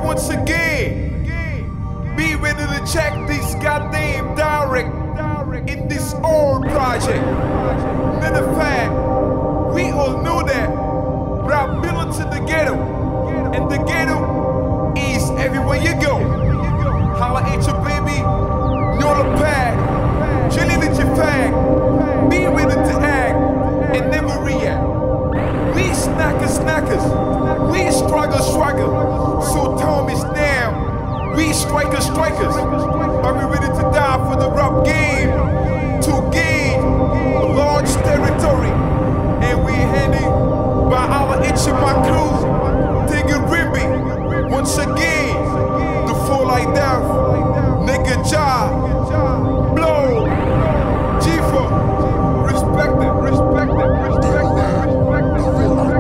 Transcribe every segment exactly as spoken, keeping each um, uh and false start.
once again. Be ready to check this goddamn direct in this old project. Matter of fact, we all know that rap built to the ghetto, and the ghetto is everywhere you go. Holla at your baby, know the pack, chillin' at your fag. Be ready to act and never react. We snackers, snackers, we struggle, struggle. So time is now, we strikers, strikers. Are we ready to die for the rap game? To gain a large territory, and we heading by our itch in my crew. Take it ribbing once again. The fall like death, nigga job, blow, G-Fo, respect it, respect it, respect it, respect it.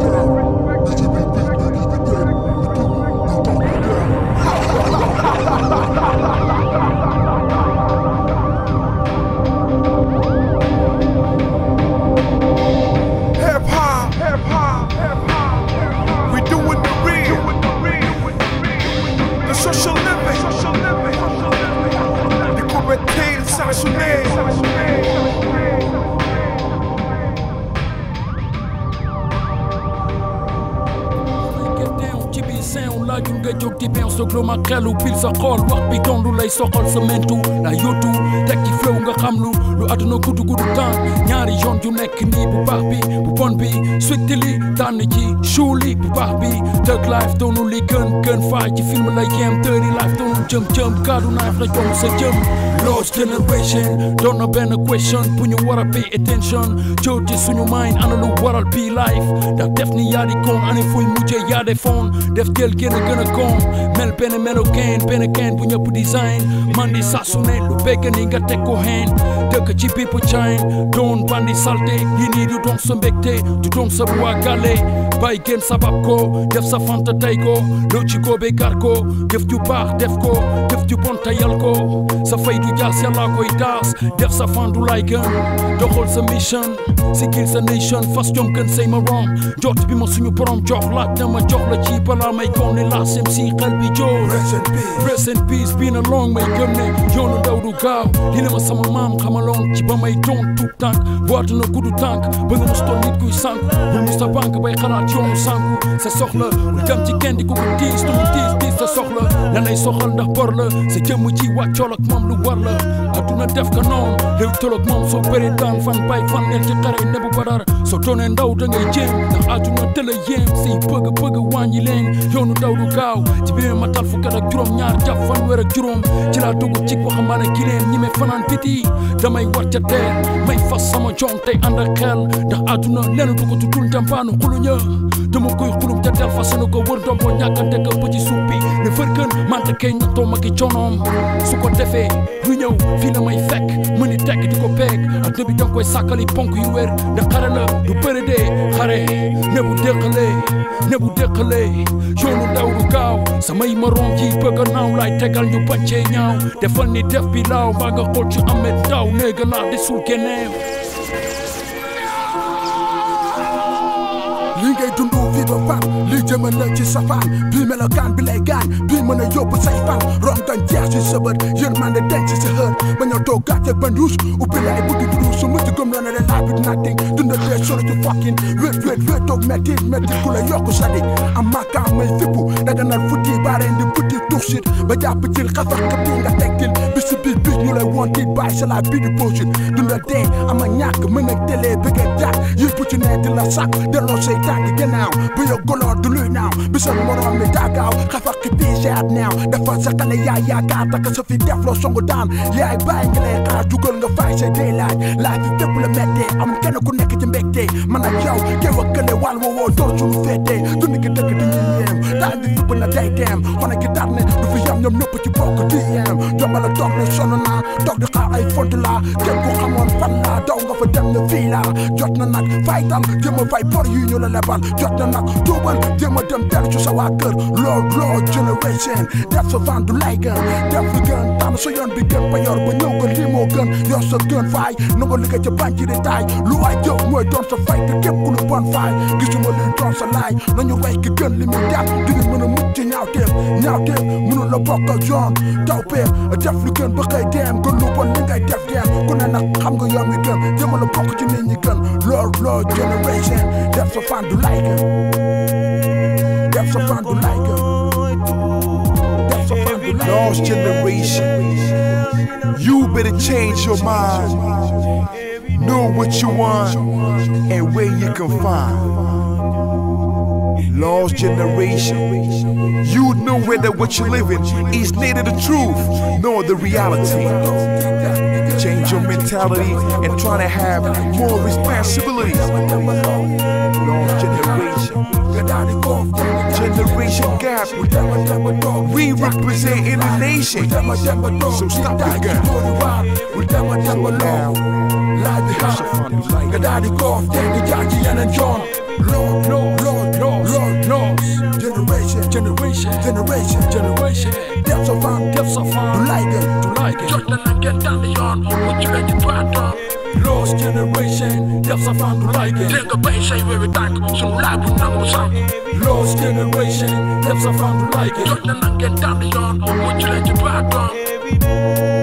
laajul nga jóg di benn soglo ma xelu pil sa xol wax bi doon lu lay soxal sa mentu la yóotu teg ci flow nga xam lu lu àdduna gudu gudu temps ñaari yoon yu nekk nii bu baax bi bu bon bi suite li tànn ci suuli bu baax bi Thug Life doonu li gën gën faay ci film la yem Dirty Life doonu jëm jëm kaddu naaf la jom sa jëm Lost generation doon na benn question bu ñu war a pay attention jooti suñu mind ana lu waral bi life ndax def ni yaa di koon ani fuy mujjee yaa de foon def jël gën a gën a koon mel benn melo gain benn gain bu ñëpp design man di saa su ne lu begg ni nga teg ko hen dëkk ci bipp chain doon bandi salte yi nii du doon sa mbégte du doon sa bu gale bay gën sabab ko def sa fanta tay ko loo ci góobe gar ko def ju baax def ko def ju bon tayal ko sa fay du jaas yàlla koy daas def sa fandu lay gën doxal sa mission sikil sa nation fas jom gën say morom jot bi ma suñu borom jox laaj na ma jox la ci balaa may goon ne laa sem si xel bi joor rest in peace been a long may gëm ne yoonu ndaw du gaaw li la ma sama maam xamaloon ci ba may doon tout tànk boite na guddu tànk ba nga mos toon nit kuy sànk bul mus ta banque bay xalaat yoonu sànku sa soxla lu dem ci kenn di ko ko tiis tu mu tiis tiis sa soxla la lay soxal ndax bor la sa jëmm ci wàccool ak moom lu war la aduna def ka noon léew tolog moom soo bëri daan fan bay fan neel ci xare nebu badar soo doonee ndaw da ngay jéem ndax aduna tëla yéem say bëgg bëgg wàññi leen yoonu ndaw du gaaw ci biir matal fukk ak juróom ñaar jàpp fan weer ak juróom ci laa dugg ci waxambaane gi leen ñi me fanaan biti damay war ca teer may fas sama jom tey ànd ak xel ndax aduna leen du ko tuddul njàmpaanu xuluña dama koy xulum ca tel fas na ko wër ndombo ñàkkante ko ba ci suuf bi ne fërkën mante kay nattoo ma ki coonoom su ko defee lu ñëw fii la may fekk mu ni tekk di ko peeg adduna bi danga koy sàkkali ponk yu wér ndax xare la du bëri dee xare ne bu déqalee ne bu déqalee yoonu ndaw du gaaw samay maroom ji bëgg a naaw laay tegal ñu bancee ñaaw defal ni def bi laaw mbaa nga xool ci amet daaw néega laa desul keneen li ngay dundu fii ba fan lii jëmal la ci safaan bii melokaan bi lay gaañ bii mën a yóbbu say fan rom dañ jeex ci sa bët yërmande denc ci xër ba ñoo toog gàcce ban ruus ubbi la ay buddi dudu su mucc gëm la ne la life is nothing dunda dee solo ci fucking wéet wéet wéet toog metti metti ku la yokku sadik am makkaam may fippu daga nal futti baareen di futti tuxsit ba jàpp cil xasax ka bii nga tekkil bi si biir biir ñu lay woon tiit bàyyi sa la bii di bullshit dunda dee ama ñàkk mën ak télé bëgg a jaar yëpp ci nekk la sàkk delloo say tànk gannaaw bu yo goloor du luy naaw bisal moroom mi daagaaw xafa xippii seet neew dafa sa xale yaay yaakaar taka sa fi def loo songu daan yaay bàyyi nga lay xaar jugal nga fay say day laaj laaj fi fépp la mettee am kenn ku nekk ci mbégte man ak yow kew ak kële wàll woowoo door suñu féetee dund gi dëkk di ñuy yéem daal bi fépp na day deem xone gi tar ne du fi yam ñoom ñëpp ci bokk di yéem jombala toog ne sonn naa toog di xaar ay font laa képp ku xamoon fan laa daw nga fa dem ne fii laa jot na nag fay tal jéem a fay bor yi ñu la lebal jot na nag tuubal jéem a dem dellu ci sa waa kër Lord Lord generation def sa fan du lay gën def li gën tànn sa yoon bi gën ba yor ba ñëw gën lii moo gën yor sa gën faay na nga liggéey ca banque di taay lu waay jëf mooy doon sa fay te képp ku lu bon faay gisuma luy doon sa laay nañu way ki gën li muy def dina mën a mucc ci ñaaw teef ñaawteef mënu la bokk ak yoon taw peex def lu gën ba xëy dem gën lu bon li ngay def dem ku ne nag xam nga yoon wi gën jéem la bokk ci nit ñi gën lool lool generation def sa fan du like def sa fan du like def sa fan du like Lost generation, you better change your mind. Know what you want and where you can find. Lost generation, you know whether what you're living is neither the truth nor the reality. Change your mentality and try to have more responsibilities. Lost generation, generation gap. We represent in the nation, so stop the gap. Slow down. Lord, Lord, Lord, Lord, Lord, Lord, generation, Generation, generation, generation, depths of fun, depths of fun, to like it, to like it. just not get down the yard, what you let you try to. Lost generation, depths of fun, to like it. Take a base, say every time, so live with number something. Lost generation, depths of fun, to like it. Just not get down the yard, what you let you try to.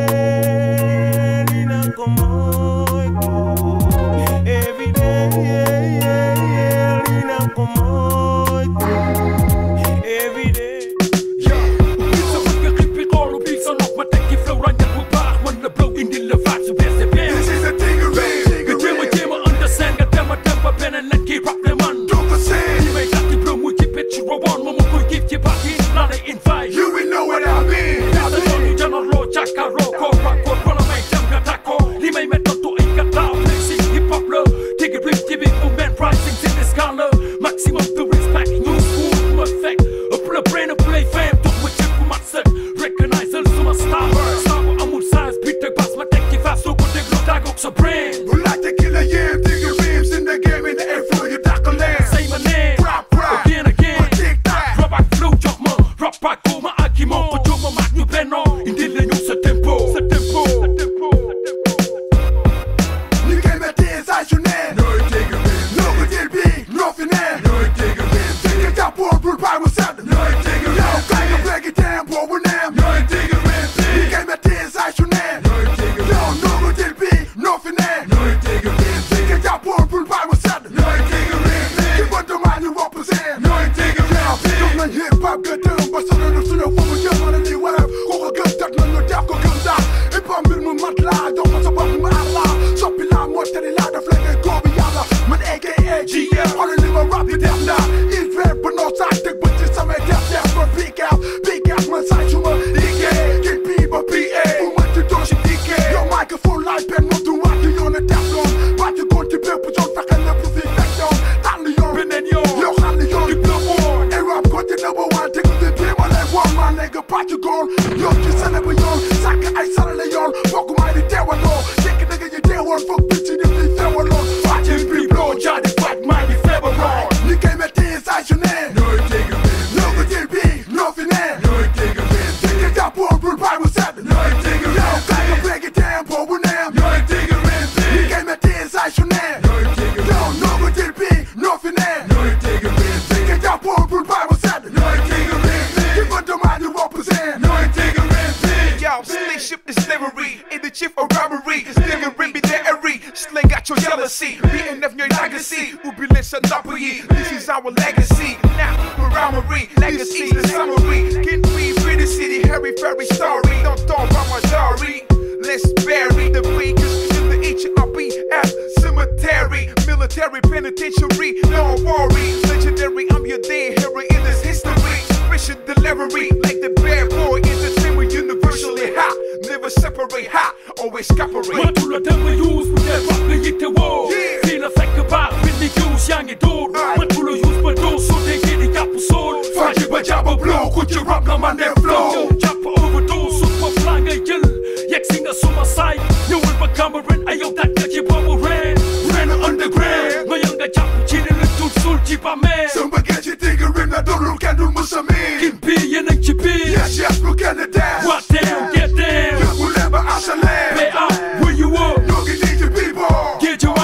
This is our legacy, now primary legacy, the summary. Can we free the city, Harry Ferry story? Don't talk about my diary. Let's bury the fakers in the H R B F cemetery, military penitentiary. Don't worry, legendary. I'm your day hero in this history. Mission delivery, like the bad boy entertainment, universally hot. Never separate, hot, always cooperate. Matula dama use with that rock the yitte war. Feel a fact about when the use young and old. Matula use but those so they get the apple soul. Fight it by Jabba blow, could you rap na man that flow? Jabba overdose, super flying a yill. Yexing the summer side, you will become a rent. Ayo that get you bubble ran. Ran underground. My younger Jabba chilling a tooth soul keep a man. Somebody get you thinking, I don't look at the Muslim. Kimpi and a chippy. Yes, yes, look at the dance. What down, get down. You will never answer land. Play out where you are. You can need your people. Get your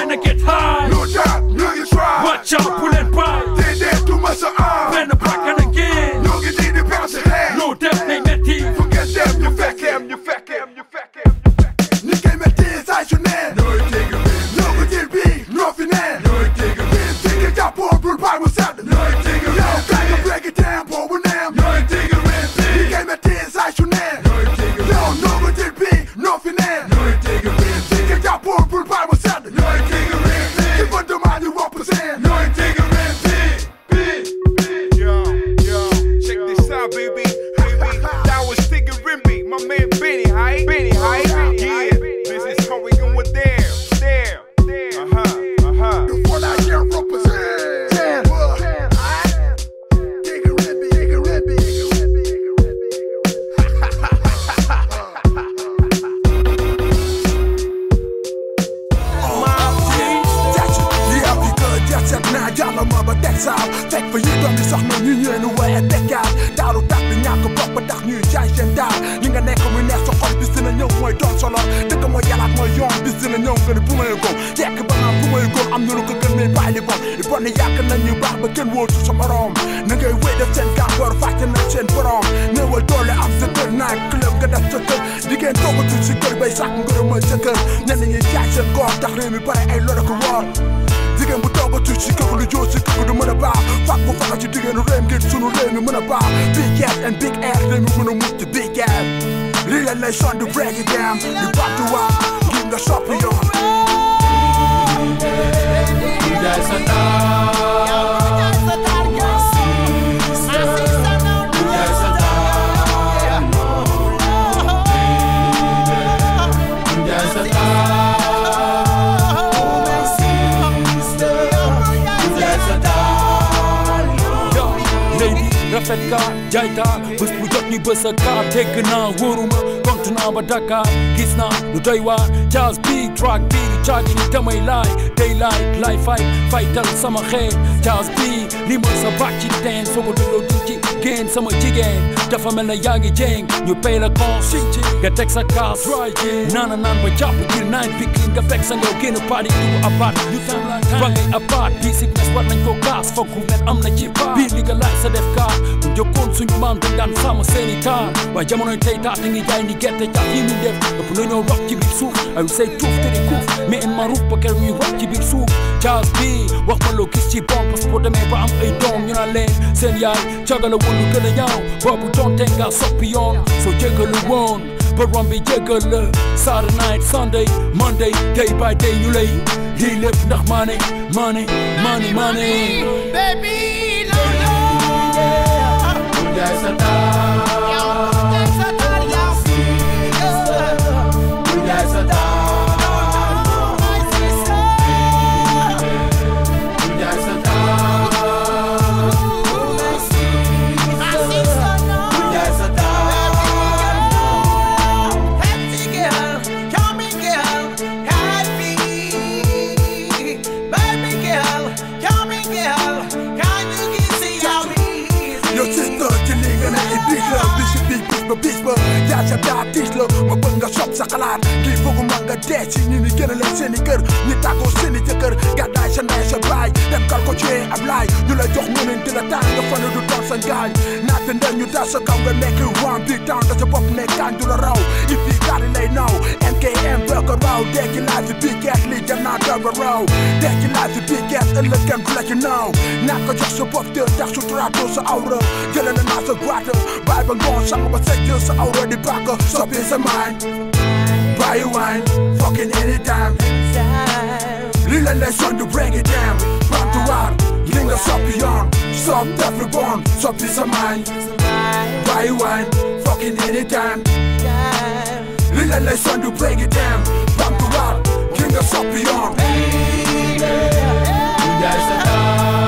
my man Benny Hype, Benny Hype, yeah, this is how we going with them, there, uh-huh, uh-huh. The one I hear represent, ten, ten, I, take a red, take a red, take a red, take a red, naa jàll ma ba teg saal fekk fa yi doom di sax na ñu ñëw nu waaye tekkaat daaru tax bi ñàkk bopp ba tax ñuy jaay seen daal li nga nekk muy neex sa xol bis dina ñëw mooy doon solo dëkk mooy yàllaat mooy yoon bis dina ñëw nga ne bu may góom jekk ba naan bu may góom am na lu ko gën may bàyyi li bon li bon ni yàq nañ ñu baax ba kenn wóotu sa morom na ngay wéy def seen gàmboor fàcce nañ seen borom néewal doole am sa kër naaj club nga def sa kër jigéen toogatul si kër bay sàkk ngërëmal sa kër ñenn ñi jaay seen góor tax réew mi bare ay lor ko woor jigéen bu toogatul si kër lu joo si kër du mën a baax fàq bu faxa ci diggéenu réew ngir sunu réew mi mën a baax big ass and big ass réew mi mën a mucc ci big ass lii la lay son di break it down di battu waa ngir nga soppi yoon rafet kaa jaay taal bés bu jot ni bés a kaa dégg naa wóoruma kontu naa ba Dakar gis naa lu doy waar jazz bi track bi di caagi ni damay laay day laay laay fay faytal sama xeet jazz bi li ma sa baat ci teen soo ko dégloo du ci génn sama jigéen dafa mel na yaa ngi jéng ñu pay la cons nga teg sa kaas naana naan ba jàpp jil nine pikin nga fekk sa ngaw génn party dugg abaat ñu ba ngay abaat bii sickness war nañ ko kaas foog gouvernement am na ci baat bii li nga laaj sa def kaas bu njëkkoon suñu maam dañ daan sàmm seeni taar waaye jamonoy tey taat da ngi jaay ni gerte caaf yi mu def ëpp na ñoo rox ci biir suuf ay say tuuf te di kuuf mais en marouf ba ker ñuy rox ci biir suuf jazz bi wax ma loo gis ci bon parce que boo demee ba am ay doom ñu naan leen seen yaay cagala woon lu gën a ñaaw boobu donte nga soppi yoon soo jégalu woon ba rombi jégal la Saturday night Sunday Monday day by day ñu lay lii lépp ndax maane maane maane maane baby no no Jaay sa taal jaay sa taal yow jaay sa taal bis ba yaa sa daa tiis la ma bëgg nga sopp sa xalaat kii bëggu ma nga dee ci ñi ni gën a leen seen i kër ñi tàggoo seen i jëkkër gàddaay sa ndey sa baay dem kal ko cee ab laay ñu lay jox mënuñ di la taan nga fane du doon sa ngaañ naata ndel ñu dal sa kaw nga nekk one big town da sa bopp ne kaañ du la raw if yi daali lay naw M K M bëgg a raw dekki laaj si big ass lii dem naa dal ba raw dekki laaj si big ass ëllëg kenn du la ci naaw naa ko jox sa bopp tër tax su traatoo sa awra jële na naa sa gratte baay ba ngoon sang ba sa jël sa awra di bàkk soppi sa mind buy wine fucking anytime lii la lay son to break it down bantuwaat li nga soppi yoon stop every born soppi sa mind buy wine fucking anytime lii la lay son to break it down bantuwaat li nga soppi yoon jaay sa taal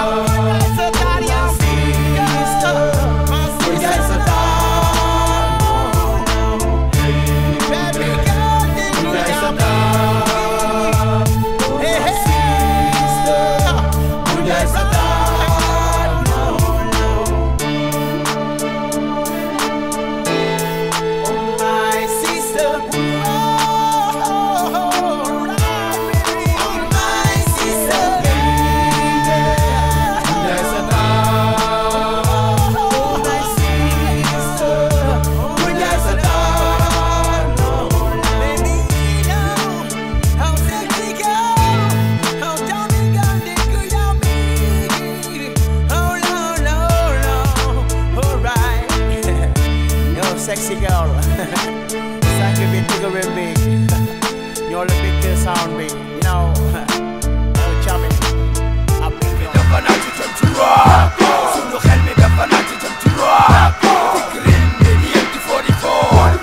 sexy girl, thank you for triggering me. You're the big sound me, you know. Oh, charming. I'm big girl. Dafa naa ci jëm ci rock. Sunu xel mi dafa naa ci jëm ci rock. Green, baby, empty forty-four.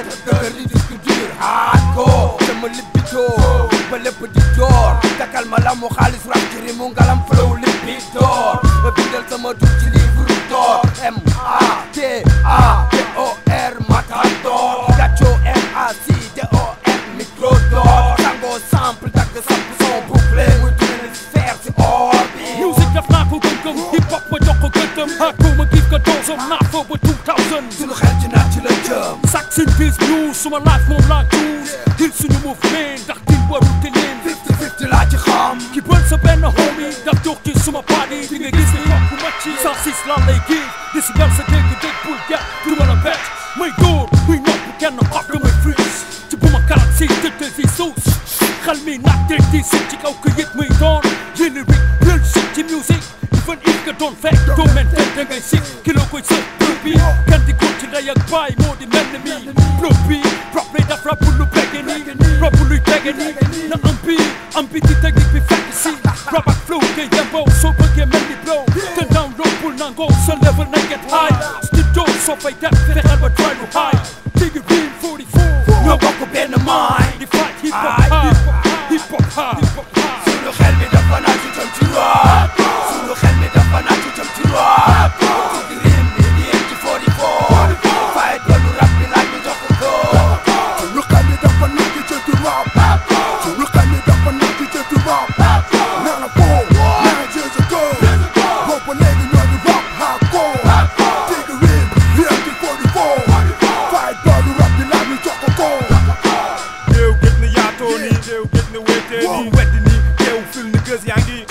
dëgër li discuter hardcore sama libido ba lépp di door takal ma la mu xaalis rap ci rimu ngalam flow libidoor bindal sama tur ci livre d'or M A T A D O R Matador Gacho M A C D O R micro d'or tango sample tagg samp son bouclé muy dina faire ci or bi music daf naa ko gëm-gëm hip hop ma jox ko gëddëm hardcore ma giif ko doosam naa fa ba two thousand suñu xel ci naat ci la jëm Saxon Biz Blues suma life moom laa choose hil suñu movement ndax tin warul te leen fifty fifty laa ci xam ki bël sa benn homie ndax jox ci suma party di nga gis ni yokku ma ci cent six laa lay giif di si bel sa dégg dégg bul get du ma la bet may dóor muy nopp kenn off nga may freeze ci bu ma karat si tëddal si suus xel mi naat dégg di sit ci kaw këyit muy doon lyric real shit ci music even if nga doon fekk doo men ten da ngay sik kilo koy sëf bleu bi kan di góor ci ndey ak baay moo di mel ni mi bleu bi rap lay def rap lu begge ni rap luy tegge ni na am bi am bi di technique bi fekk si rap ak flow ngay yemboo soo bëggee mel ni blow te down low bul nangoo sa level na get high studio soo fay def fexeel ba try lu high digg riim forty-four ñoo bokk benn mind di fight hip hop hard hip hop hard suñu xel mi dafa naa ci jëm ci rap suñu xel mi dafa naa ci jëm ci rap digg riim bi di yem ci forty-four fight ba lu rap bi laaj ñu jox ko suñu xel mi dafa naa ci jëm ci rap suñu xel mi dafa naa ci jëm ci rap naa la foo naa years ago boobu léegi ñoo di rap hardcore digg riim di yem ci forty-four fight ba lu rap bi laaj ñu jox ko Géew gëj na yaatoo nii géew gëj na wéetee nii weddi nii géew fil ni gës yaa ngi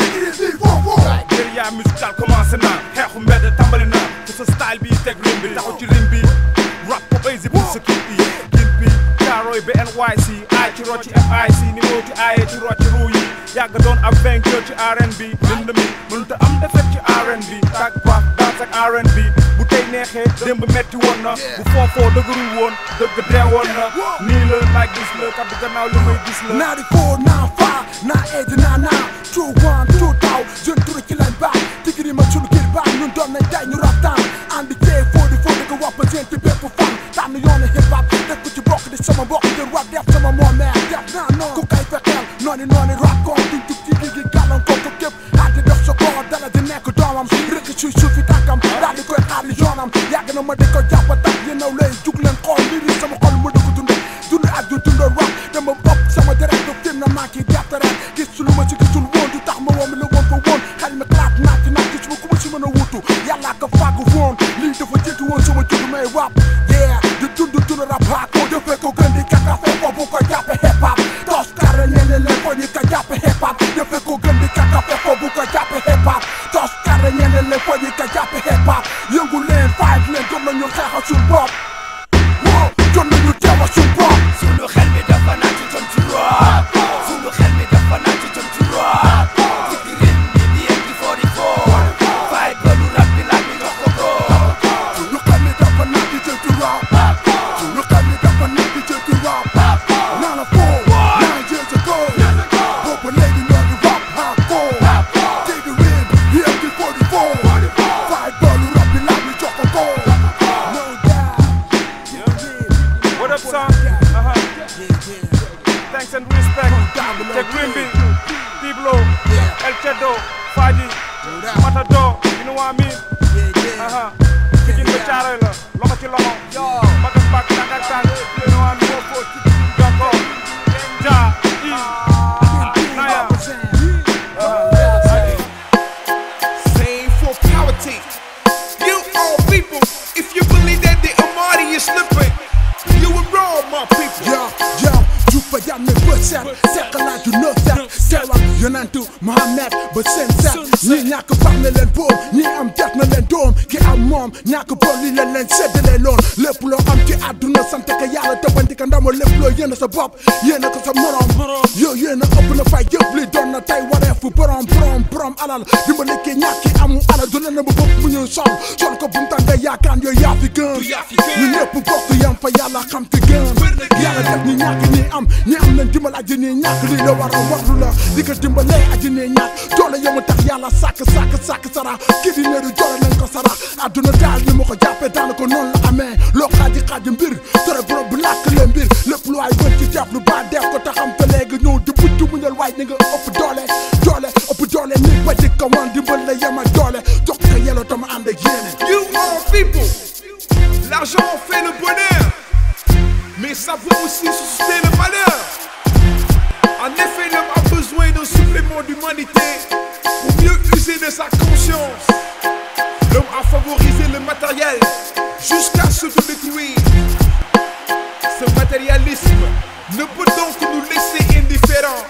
guérilla musical commencé na xeexu mbedd tàmbali na fu sa style bi teg rim bi taxaw ci rim bi rap ko easy pour sa kit bi gin bi Caaroy ba N Y C ay ci rocci F I C ni moo ci aaye ci rocci ruu yi yàgg doon ab vainqueur ci R and B lind mi mënut a am defet ci R and B tag baf dans ak R and B bu tey neexee démb metti woon na bu foofoo dëgërul woon dëgg dee woon na nii la laaj gis la kaddu gannaaw li may gis la ninety-four ninety-five ninety-eight ninety-nine two one two taw jeune turu ci lañ baax tigri ma sunu kër baax ñun doon nañ tey ñu raptaan andi tey forty-four di ko wappa seen ci bépp fan tànn yoonu hip hop def ko ci bokk di sama mbokk ngir wax def sama moomeel def naa noonu ku kay fexeel noonu noonu rap ko duñ jug ci ligi gàllankoor ko képp aati dox sa koor dala di nekk doomam rëkk suy suufi tànkam daal di koy xaar li yoonam yàgg na ma di ko jàpp tax yéenaw lay jug leen xool lii sama xol mu di ko dunde dund ak du dundoo rap dama bopp sama deret do film na maa ngi deftere gis su lu ma ci gisul woon du tax ma woon la woon fa woon xel mi xalaat naa ci naa gis ma ku ma si mën a wutu yàllaa ko fàggu woon lii dafa jiitu woon sama juddu may rap yeah di dund dund rap haa ko defee ko gën di kakafe ko bu ko jàppe hip hop tos kare ñeneen leen ko ñi ko jàppe hip hop defee ko gën di kakafe ko bu ko jàppe hip hop tos kare ñeneen leen ko ñi ko jàppe hip hop yëngu leen fight leen jot nañu xeexal suñu bopp wow jot nañu teewal suñu bopp suñu xel mi dafa naa ci jëm ci rap suñu xel mi dafa naa ci jëm ci rap digg rim bi di yem ci forty-four fight ba lu rap bi laaj ñu jox ko ko suñu xel mi dafa naa ci jëm ci rap suñu xel mi dafa naa ci jëm ci rap naa la foo nine years ago boobu léegi ñoo di rap hardcore digg rim di yem ci forty-four fight ba lu rap bi laaj ñu jox ko ko no doubt What up son? Uh-huh. Thanks and respect Teg Rimbi Diblo El Chedo Fadi Matador you know what I mean? Uh-huh. Jigin ba caaroy la loxo ci loxo mag ak mag tànk ak tànk you know what I mean? Joko Ja I Naya Same for politics. You all people, if you believe that the Amadi is slipping, you were wrong, my people. Yo, yo, jug fa jàmm ne bët set seq laa ju neuf set teewal yonentu Mohamed ba seen set ñii ñàkk baax na leen boom ñii am def na leen doom ki am moom ñàkk bon li leen leen séddale loon lépp loo am ci àdduna sant ko yàlla tëbbanti ko ndamo lépp loo yéene sa bopp yéene ko sa morom yow yéene ëpp na fay yëpp li doon na tey wareefu borom borom borom alal dimbali ki ñàkki amu alal du leen na ba bopp mu ñëw sol sol ko bu mu tànga yaakaan yooyu yaa fi gën ñu ñëpp bokk yam fa yàlla xam fi gën yàlla def ñi ñàkk ñi am ñi am nañ dimbal aji ñi ñàkk lii la war a warlu la di ko dimbalee aji ñi ñàkk doole yamu tax yàlla sàkk sàkk sàkk sara kii di neeru doole nañ ko sara adduna daal ni ma ko jàppee daana ko noonu la amee loo xaaji xaaji mbir tere borom bu làkk mais ça peut aussi susciter le malheur. En effet, l'homme a besoin d'un supplément d'humanité pour mieux user de sa conscience. L'homme a favorisé le matériel jusqu'à s'autodétruire. Ce matérialisme ne peut donc nous laisser indifférents.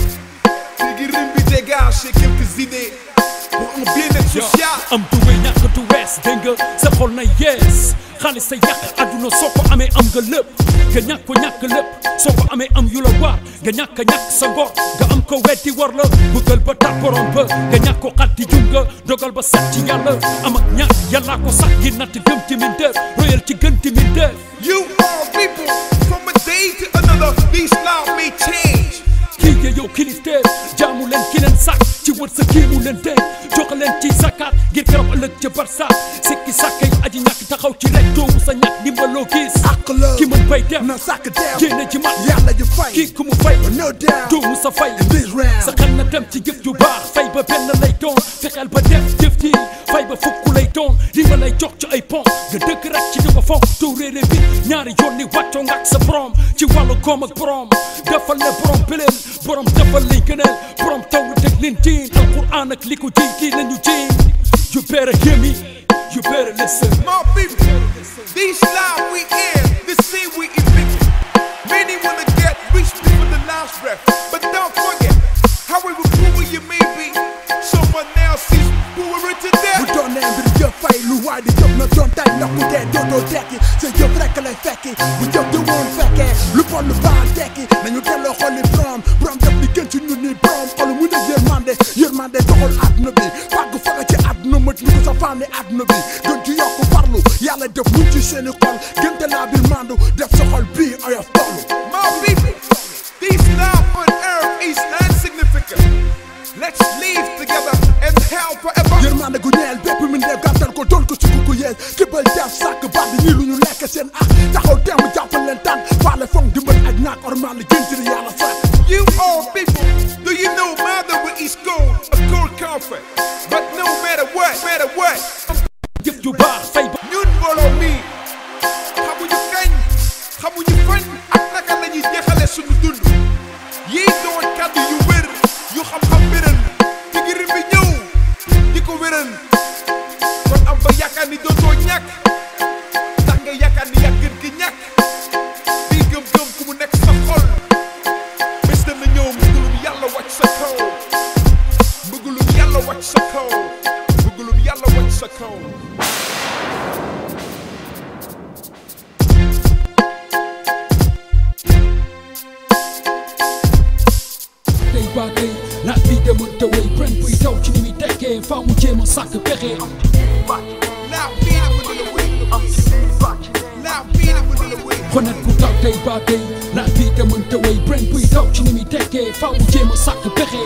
Tigrimbi dégage quelques idées pour un bien-être social. am du wéy ñàkk du wees dégg nga sa xol na yees xaalis sa yàq àdduna soo ko amee am nga lépp nga ñàkk ko ñàkk lépp soo ko amee am yu la war nga ñàkk ñàkk sa ngor nga am ko weddi war la bëggal ba tar borom ba nga ñàkk ko xat di jum nga dogal ba set ci yàlla am ak ñàkk yàllaa ko sax ngir natt gëm ci mindeef royal ci gën ci mindeef. You all people, from a day to another, these laws may change. kii ya yow kilifteef jaamu leen ki leen sàkk ci wër sa kii mu leen dénk jox leen ci zakat ngir keroog ëllëg ca barsax sikki sàkk yi aji ñàkk taxaw ci rek doomu sa ñàkk dimbaloo gis ak la ki mën bay def na sàkk teew génne ci mat yàlla ji fay kii ku mu fay no doubt doomu sa fay in this round sa xel na dem ci jëf ju baax fay ba benn lay doon fexeel ba def jëf ji fay ba fukk lay doon li ma lay jox ci ay pont nga dëkk rek ci di ko fonk doo réeré bi ñaari yoon ni wàccoo nga ak sa borom ci wàllu koom ak borom defal ne borom beleel borom defal liy gëneel borom taw teg leen diin alquran ak li ko ji kii lañu jiin you better hear me you better listen. My people, these lives we in, this scene we evict. Many wanna get rich before the last breath, but don't forget, however poor you may be, someone else is poorer to death. bu doon nee mbir jëf fay lu waay di jëf na doon tay ndax ku dee dootoo tekki sa jëf rek lay fekki bu jëf di woon fekkee lu bon lu baax tekki nañu delloo xoli borom borom def di gën ci ñun ni borom xolu mu ne yërmande yërmande doxal àdduna bi fàgg faga ci àdduna mët ñu ko sa fànni àdduna bi gën ci yokk farlu yàlla def mu ci seeni xol gënte laa bir mandu def sa xol bii oyof tollu. My people, these lives on earth is insignificant. Let's live together and help forever. yërmande gu ñeel bépp mi ndeef gàttal ko doon ko sukk ko yees kibal def sàkk baat ñii lu ñu lekk seen ak taxaw teem jàppal leen tànn faale foog dimbal ak ñaak ormal li gën ci li yàlla sàkk. You all people, do you know mother is gold, a gold comfort? But no matter what, matter what, jëf ju baax fay ba ñun mbooloo mi xamuñu kañ xamuñu fañ ak naka la ñuy jeexale suñu dund yii doon kàddu yu wér yu xam-xam wéral tigiri bi ñëw di ko wéral kon am ba yaakaar ni dootoo ñàkk tax nga yaakaar ni yàgg gi ñàkk bii gëm-gëm ku mu nekk sa xol bés dana ñëw mbëggalum yàlla wàcc sa kaw mbëggalum yàlla wàcc sa kaw mbëggalum yàlla wàcc sa kaw. tey ba tey naat bi demoon te way bren buy daw ci ni muy tekkee faaw mu jéem a sàkk pexe Now beat it with the way. Now beat it with the way. xonet ku taw tey ba tey naat bi demoon te way bren buy daw ci ni muy tekkee faaw mu jéem a sàkk pexe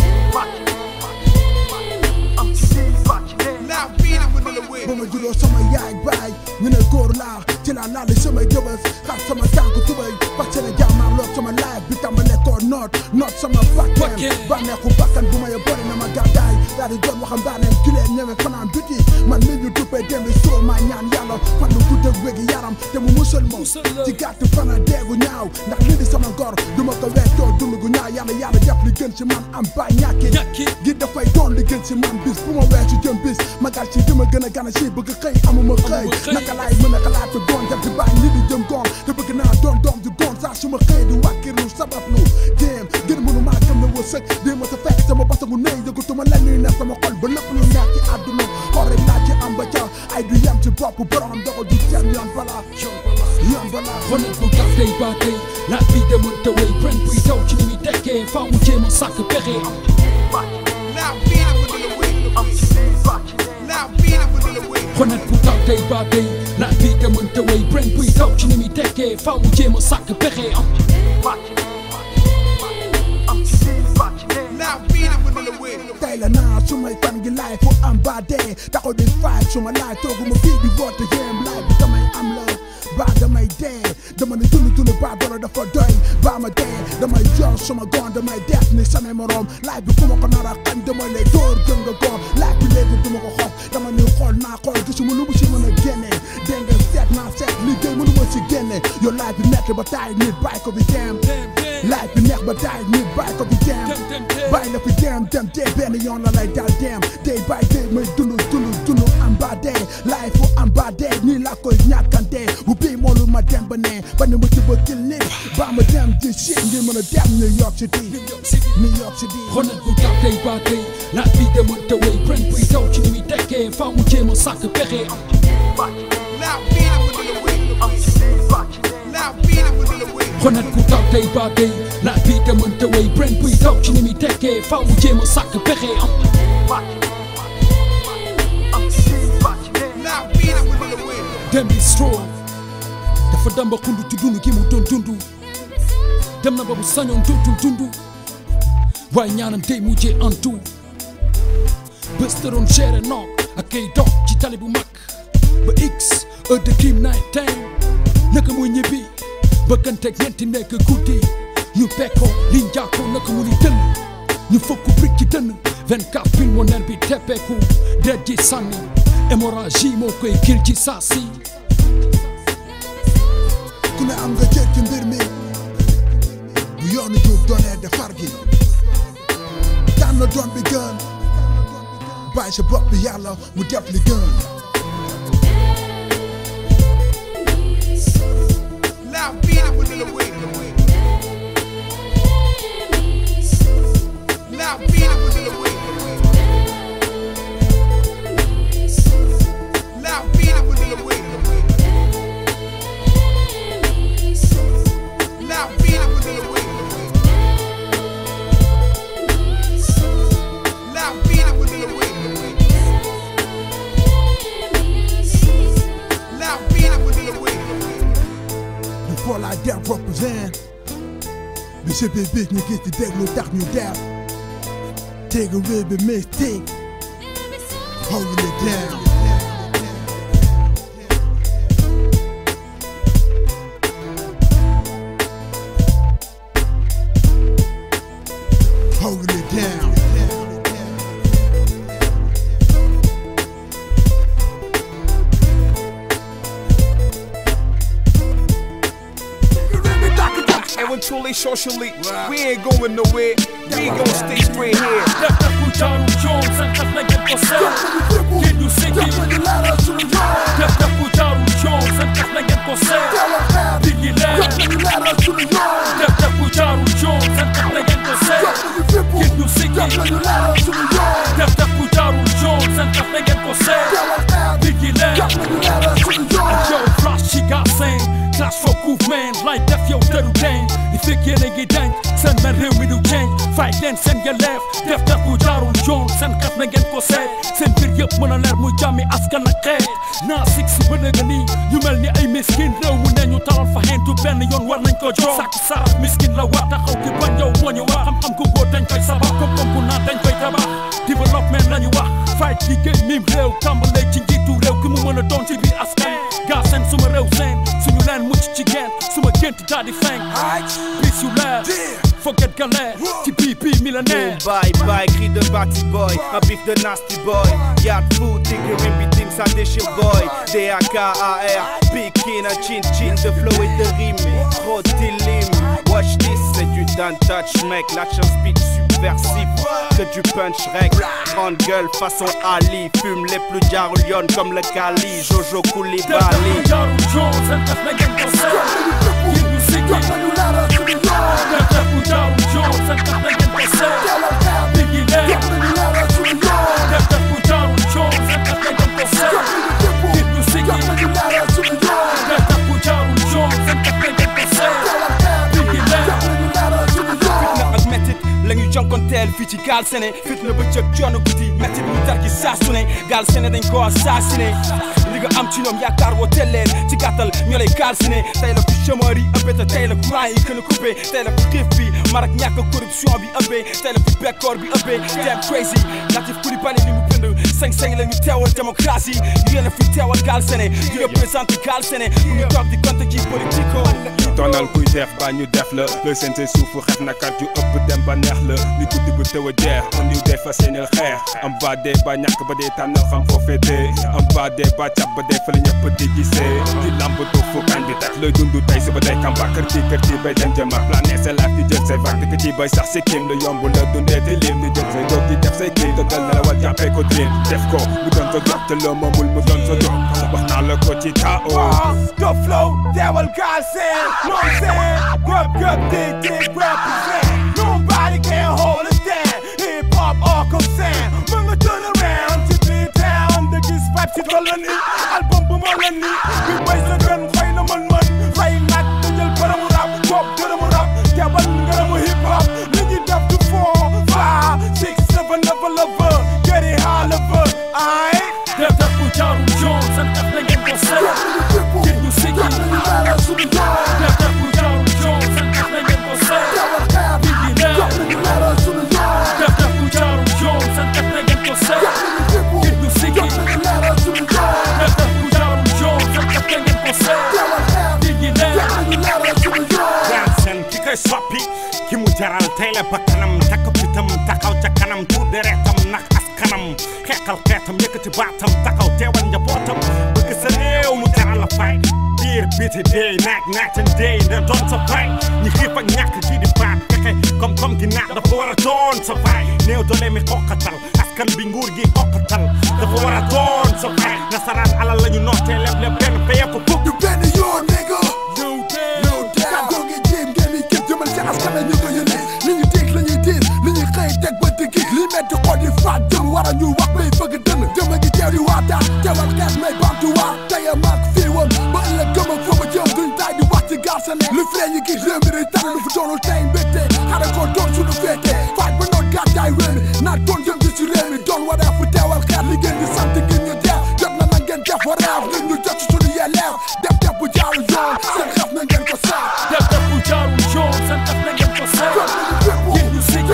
Now beat it with the way. ba ma juróo sama yaay baay ñu ne góor laa ci laa laale samay jëbës xar sama tànk tubay parce que jaamaa lool sama life bi tàmbale ko noot noot sama bakkan bànneexu bakkan bu ma ye bori na ma gàddaay daal di doon waxam baaneem julee ñeme fanaan biti man mi ñu duppee démbi sóor maa ñaan yàlla fan lu guddëg wégi yaram te mu musal moom ci gàtt fana deegu ñaaw ndax lii di sama ngor du ma ko weccoo dund gu ñaaw yàlla yàlla def li gën ci man am ba ñàkki gi dafay doon li gën ci man bis bu ma weesu jëm bis ma gal ci dima gën a gana si bëgg xëy amuma xëy naka laay mën a xalaat te doon def di bàyyi ñi di jëm goon te bëgg naa doon doom di goon saa su ma xëy di wàkkiru sabablu déem gën mënu maa gëm na wërsëg dée ma sa fekk sama basangu néy yëgutuma la ñuy ne sama xol ba lépp lu neex ci àdduna xol rek laa ci am ba ca ay du yem ci bopp borom doxal du seen yoon balaa yoon balaa xonet ku taw tey ba tey naat bi demoon te way bren buy daw ci ni muy tekkee faaw mu jéem a sàkk pexe Now beat it with the way. Now beat it with the way. xonet ku taw tey ba tey naat bi demoon te way bren buy daw ci ni muy tekkee faaw mu jéem a sàkk pexe Now beat it with the way. tey la naa su may fan gi laay fu am ba dee taxaw di fight su ma laay toogu ma fii di woote yéem laay bi damay am la ba damay dee dama ne dund dund baa doole dafa doy baa ma dee damay yor suma goon damay def ni samay morom laaj bi ku ma ko nar a xañ damay lay dóor gën nga góor laaj bi léegi du ma ko xool dama ni xool naa xool gisuma lu mu si mën a génne dégg nga seet naa seet liggéey mënu ma si génne yow laaj bi metti ba taay nit bàyyi ko bi dem laaj bi neex ba taay nit bàyyi ko bi dem bàyyi la fi dem dem dee benn yoon la lay dal dem day bàyyi day may dund dund dund am ba dee laay fu am ba dee nii laa koy ñàkkante bu bii moolu ma dem ba ne ba ne ma ci ba kil nit ba ma dem di shit ngir mën a dem New York City New York City xoolal bu taw tey ba tey laaj bi demoon te way brain buy daw ci ni muy tekkee faaw mu jéem a sàkk pexe xoolal ku taw tey ba tey laaj bi demoon te way brain buy daw ci ni muy tekkee faaw mu jéem a sàkk pexe dem bi strong dafa damba xundu ci dund gi mu doon dundu dem na ba bu sañoon dootul dundu waaye ñaanam tey mujjee antu bés te doon géré noog ak kay dox ci tali bu mag ba x heure de crime night time naka muy ñibbi bëgganteeg ñeenti nekk guddi ñu pekkoo liñ jàkkoo naka mu ni dënn ñu fëkku brik ci dënn vingt-quatre pulmonaire bi teppeeku deret ji sànni hémorragie moo koy kil ci saa si ku ne am nga cër ci mbir mi bu yoonu jóg doonee defar gi tànn doon bi gën bàyyi sa bopp bi yàlla mu def li gën Before I dare represent bi si biir biir ñu gis di déglu tax ñu def take a real big mistake holding it down holding it down Eventually, socially, wow. We ain't going nowhere. We gon' stay straight here. Can you sing it? Clash for goof man, like def yow tëru dañ di fekkee ne ngi dañ seen men réew mi du change fight leen seen yelleef def def bu jaarul yoon seen xef na ngeen ko seet seen mbir yëpp mën a leer muy jàmmi askan ak xeet naa sig si ba nëga nii ñu mel ni ay miskin réew mu ne ñu talal fa xeentu benn yoon war nañ ko jox sàkk saraf miskin la war taxaw ki bañ yow moo ñu wax xam-xam ku góor dañ koy sabab comme comme ku naan dañ koy tabax développement la ñu wax fight liggéey mim réew tàmbalee ci njiitu réew ki mu mën a doon ci biir askan gaa seen suma réew seen suñu leen mucc ci geen suma gént daal di feng bis yu leer forget galère ci bii bii millénaire bye bye cri de Batty Boy un bif de Nasty Boy y'a de foot tigre bitim ça déchire boy D A K A R Pikin un chin chin de flow et de rime trop d'illim watch this c'est du done touch mec la chance beat subversif que du punch rec grande gueule façon Ali fume les plus jarouillonnes comme le Kali Jojo Koulibaly lañu jonkonteel fii ci Galsen fit na bëccëg coono guddi metti mu tar gi saa su ne Galsen dañ ko assassiné li nga am ci ñoom yaakaar woo teel leen ci gàttal ñoo lay calciné tey la ku chômeur yi ëppee te tey la courant yi gën a coupé tey la ku xiif bi mar ak ñàkk corruption bi ëppee tey la ku bekkoor bi ëppee damn crazy Latif Coulibaly li mu bind sañ-sañ la ñu teewal démocratie yéen a fi teewal Galsen di représenté Galsen mu ngi toog di compte ci politico tonal kuy def ba ñu def la le seen say suufu xef na kat yu ëpp dem ba neex la li guddi bu teew a jeex on ñu dee fas yéeneel xeex am ba dee ba ñàkk ba dee tànnal xam foo féetee am ba dee ba càpp ba dee fa la ñëpp di gisee di lamb toog fu kañ bi tax looy dund tey si ba day kamba kër ci kër ci bay dem jëma plané sa laaf di jël say vague di ci bay sax si kim la yomb la dundee di lim di jël say doog di def say kii te dal na la wal jàppee ko dream def ko mu doon sa jox te loo moomul mu doon sa jox wax naa la ko ci tao the flow teewal Galsen know what I'm saying grub grub dig dig represent nobody can hold us down hip hop all concern mën nga turn around ci biir town da gis vibe ci toll ni album bu ma la ni bi bay sa gën fay na mën mën fay nag da jël baramu rap bopp dërëmu rap teewal ngërëmu hip hop li ñu def du four five six seven never lover get it high lover ay def def bu jaaru joon seen def na ngeen ko seet kit ñu sigi def def bu jaaru joon seen def na ngeen ko seet bigi ne def def bu jaaru joon seen def na ngeen ko seet kit ñu sigi def def bu jaaru joon seen def na ngeen ko seet bigi ne Galsen ki koy soppi ki mu jaral tey la bakkanam takk pitam taxaw ca kanam tuur deretam nax askanam xeexal xeetam yëkkati baatam taxaw teewal njabootam bëgg sa réew mu jaral la fay biir biti day naag naag ten day da doon sa fay ñi xiif ak ñàkk kii di baat fexe comme comme di naat dafa war a doon sa fay néew doole mi xoqatal askan bi nguur gi xoqatal dafa war a doon sa fay nasaraan alal la ñu nootee leb leb benn feye ko fukk du benn yoon nigga low down doo ngi jéem ngeen di képp jëmal ci askan la ñu ko yónnee li ñu dégg la ñuy diis li ñuy xëy teg ba di gis li metti xol di faat jëm war a ñu wax bay fëgg dënn jëm a ngi teew di waataat teewal xeet may baamtu waat tey a maag fii woon ba ëllëg gëm ak fa ma jëm duñ tay di wax ci Galsen lu free ñi gis réew mi di tànn lu fi doonul tey mbéttee xare ko doon suñu féetee faaj ba noot gàddaay réew mi naat doon jëm ci si réew mi doon wareef fu teewal xeet li ngeen di sant ngir ñu def jot na na ngeen def wareef ngir ñu jot ci suñu yelleef def def bu jaaru yoon seen xef na ngeen ko seet def def bu jaaru joon seen def na ngeen ko seet kit ñu sigi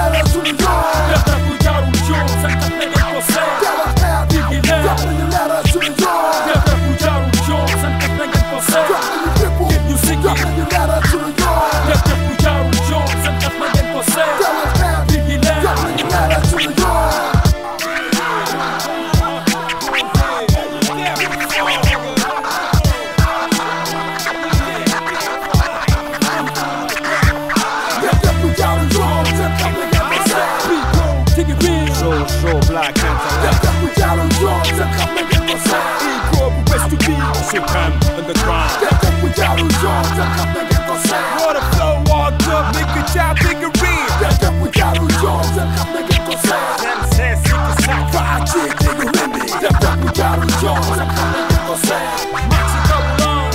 def def bu jaaru joon seen def na ngeen ko seet bigi ne def def bu jaaru joon seen def na ngeen ko seet kit ñu sigi def def bu jaaru joon seen def na ngeen ko seet bigi ne so so black Panther equal bu best to be Supreme underground water flow walked up nigga child nigga real Galsen sikki sak Mexico alone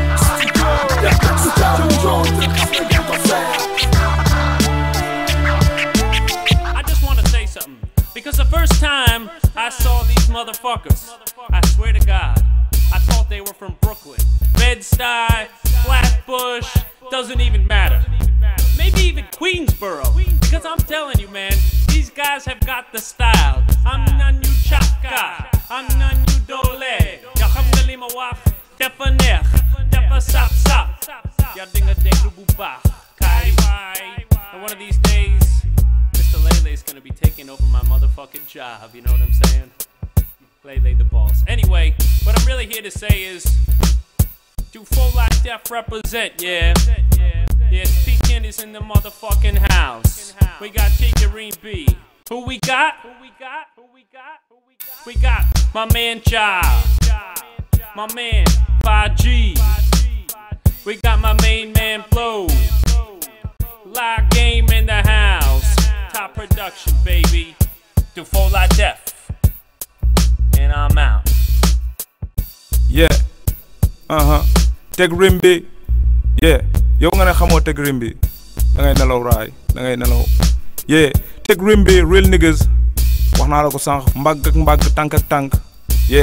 I just want to say something because the first time I saw these motherfuckers I swear to God I thought they were from Brooklyn Bed-Stuy Flatbush doesn't even matter maybe even Queensboro because I'm telling you man these guys have got the style I'm none you chaka I'm none you dole ya xam nga li ma wax dafa neex dafa sap sap ya dinga déglu bu baax kaay waay and one of these days Mister Lele is gonna be taking over my motherfucking job you know what I'm saying Lele the boss anyway what I'm really here to say is do Full Life Def represent yeah yeah Pekin is in the motherfucking house we got Tiggerine B who we got who we got who we got who we got we got my man Child my man five G we got my main man Flow live game in the house top production baby do Full Life Def and I'm out yeah uh-huh teg rimbi yeah yow nga ne xamoo teg rimbi da ngay nelaw raay da ngay nelaw yeah teg rimbi real niggas wax naa la ko sànq mbagg ak mbagg tànk ak tànk yeah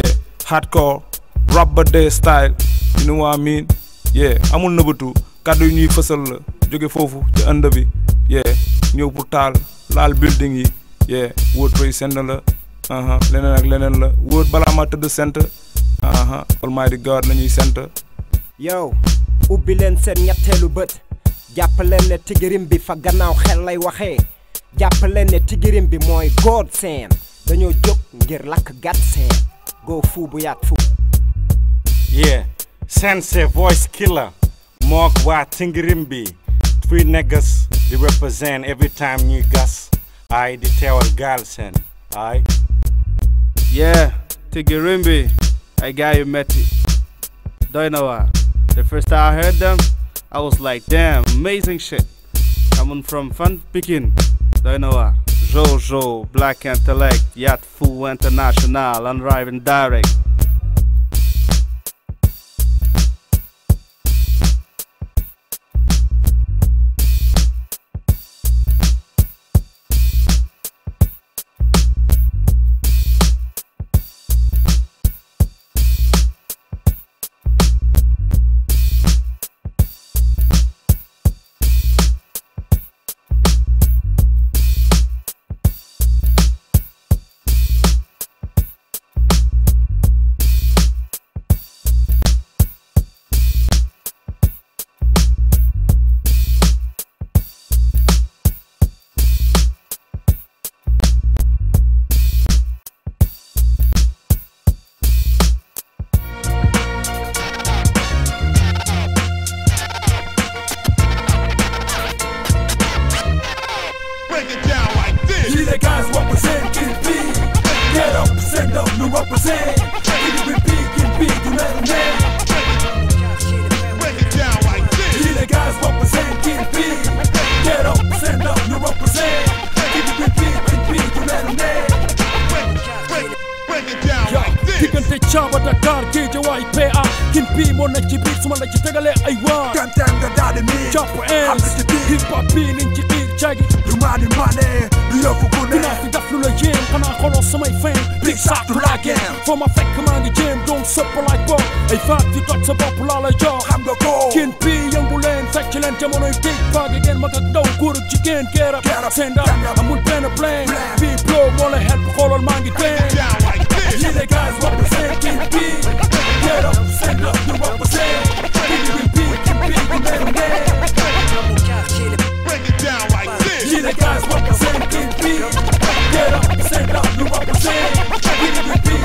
hardcore rap ba dee style you know what I mean yeah amul nëbatu kàddu yu ñuy fësal la jóge foofu ci ënd bi yeah ñëw pour taal laal building yi yeah wóot Trade Center la aha leneen ak leneen la wóot balaa ma tëdd center aha Almighty God lañuy center yow ubbi leen seen ñetteelu bët jàpp leen ne tigirim bi fa gannaaw xel lay waxee jàpp leen ne tigirim bi mooy God seen dañoo jóg ngir lakk gat seen go fu bu yaat fu yeah Sensei voice killer mook waa tigirim bi three niggas di represent every time ñuy gas ay di teewal Galsen ay yeah tigirim bi ay gaay yu metti doy na waar. The first time I heard them, I was like, damn, amazing shit. Coming from Fun Pekin, doy na waar. Jojo, Black Intellect, Yat Fu International, Unrivaled Direct. For my fake command jam don't supper like Bob. A fact you got some popular job. I'm the go. Kin P young bulen excellent I'm on a take bag again my no good chicken get up get up send up I'm with pen a plan be blow wanna help call on mangi ten yeah the guys represent Kin P get up send up you represent Kin P Kin P you better man break it down like this yeah the guys represent Kin P get up send up you represent Kin P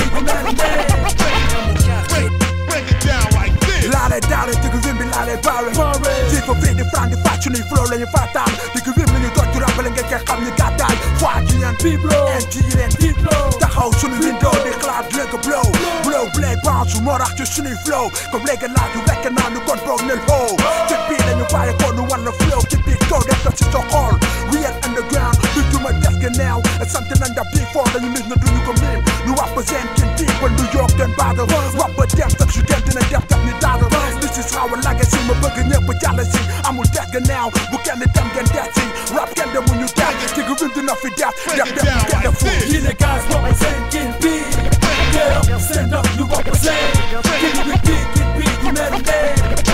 Lale dale, ti che vimbi lale bare Ti ko vidi frandi faccio nei flow le fatal Ti che vimbi ni dot rappel nga ke xam ni gaday Faji yan people and ti len people Taxaw sunu window di xalaat le ko blow Blow play bounce mo rax ci sunu flow Comme léegi laaj yu wekk naa nu kon boog nel ho Ci bi lañu bàyyi ko nu wala flow ci bi ko def ko ci sa xol Real underground du tuma def gannaaw Something under big four dañu nit na duñu ko mim Nu representing people New York den bada Rapper dem tak su dem dina dem tak ni dada This is how a legacy ma bëgg ñëpp jàll si amul def gannaaw bu kenn dem ngeen def si rap kenn dem mu ñu def ci gu rim dina fi def def def bu kenn fu you the guys represent Kin P get up stand up you represent Kin P Kin P you never dead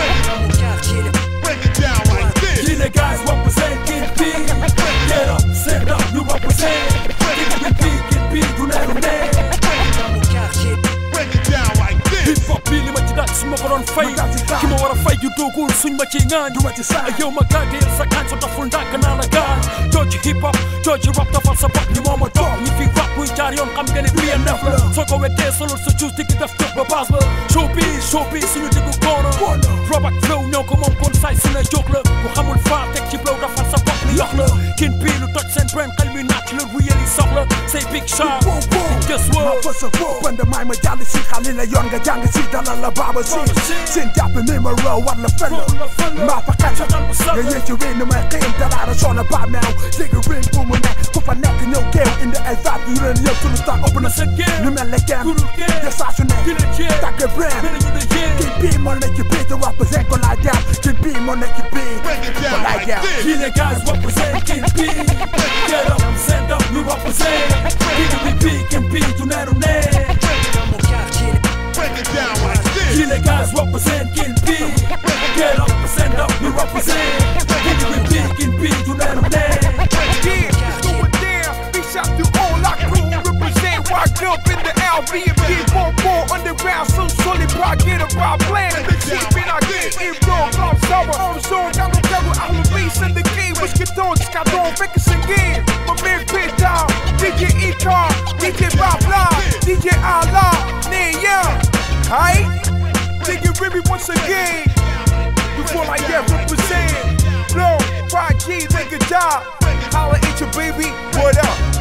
break it down like this you the guys represent Kin P get up stand up you represent Kin P Kin P you never dead break it down like this hip hop bi li ma ci daal su ma ko doon fay ki ma war a fay yu doogul suñ ma ci ŋaan du ma ci sa yow ma gàddeel sa kaan sa doful ndànk naa la gaan jooju hip hop jooju rap dafal sa bopp ni moo ma toog ñi fi rap muy jaar yoon xam nga ne bi neef la soo ko weddee solul sa cuus digg def tëb ba baas ba showbiz showbiz suñu diggu koona rap ak flow ñoo ko moom kon saay su ne jóg la ku xamul faa teg ci blow dafal sa bopp ni yox la Kin P lu toj seen brain xel mi naaj la real yi soxla say big shot just ma fa sa foo band may ma jàll si xali la yoon nga jàng si dalal la baaba si seen jàpp mi ma raw war la fenn maa fa xel nga yee ci réew ni may xiim dalaara soona baa meew léegi réew bu mu nekk ku fa nekk ñëw géew indi ay faat yu leen yëpp sunu tax ëpp na seen ñu mel ne kenn de saa su nekk tàgge brain Kin P moo nekk ci biir te represent ko laay dem Kin P moo nekk ci biir ko laay dem you the guys represent Kin P get up stand up you represent Kin P Kin P you never dead guys represent King P. Get up and stand up, we represent. King with big, King P, you let them down. Yeah, going down. Big shout to all our crew. Represent rock up in the L B and B. More, more underground, so solid. I get a wild plan. The cheap in I get it wrong. I'm sour. I'm so down the devil. I'm the beast in the game. Which get on, just got on, make us again. My man Pit Down, D J E-Car, D J Bob Live, D J Allah, Neil Young. Aight? Take it Ribby once again. Before I get represent. Blow, five G, make a job. Holla at your baby, what up?